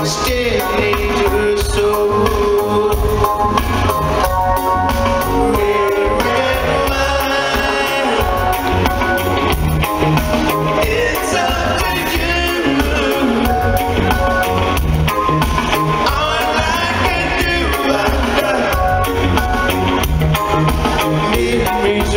Stay to her soul. It's up to you. All I can do, memories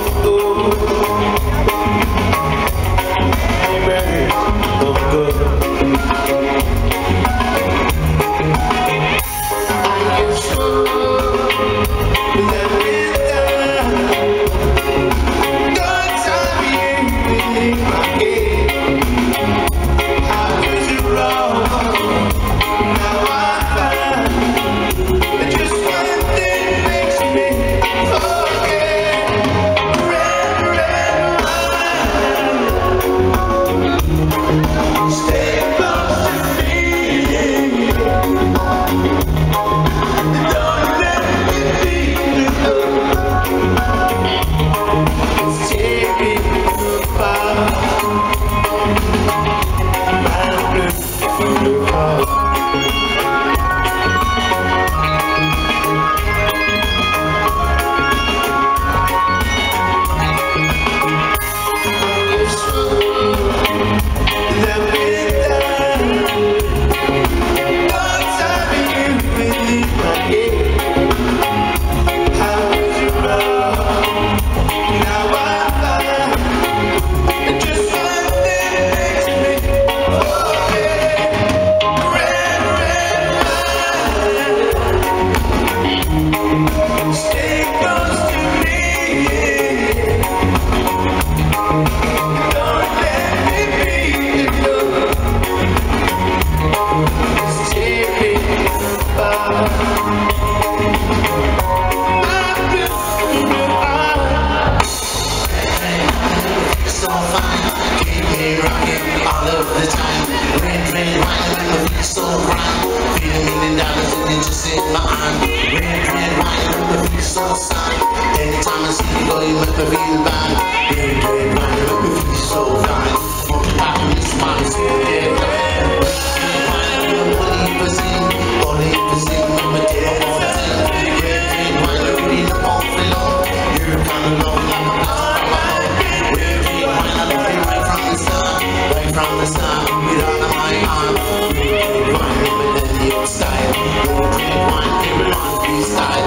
anytime I see you go, you make me feel bad. Red, red wine, you make me feel so fine. Back in this man, see you there. Red wine, you don't believe us in. Only if you sing, make me take up all the thing. Red wine, you really know how to love. You're kind of love like a glass of love. Red wine, I love you right from the start. Right from the start, with all of my arm. Red wine, you make me then your style. Red wine, everyone freestyle.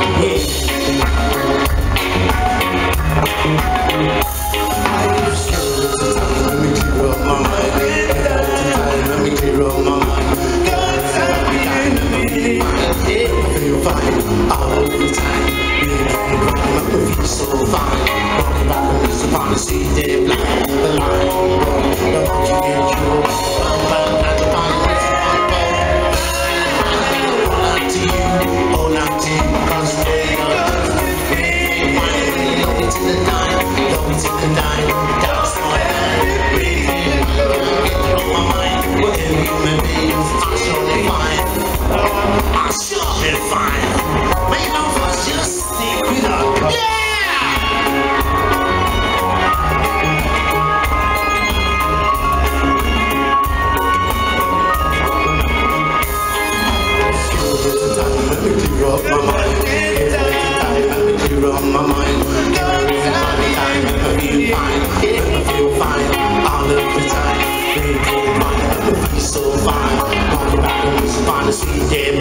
See they black the line, don't you get you at the time, to you, all not to you, cause they love it in the dime, love it in the dime, that's my man, really, get you on my mind, whatever you may be, I'm surely fine, I'm surely fine, make no fuss, just stick it up, yeah! My mind, on my mind, every time I feel fine, I feel fine, all of the time, make me feel so fine, walking back on this fine, see, yeah.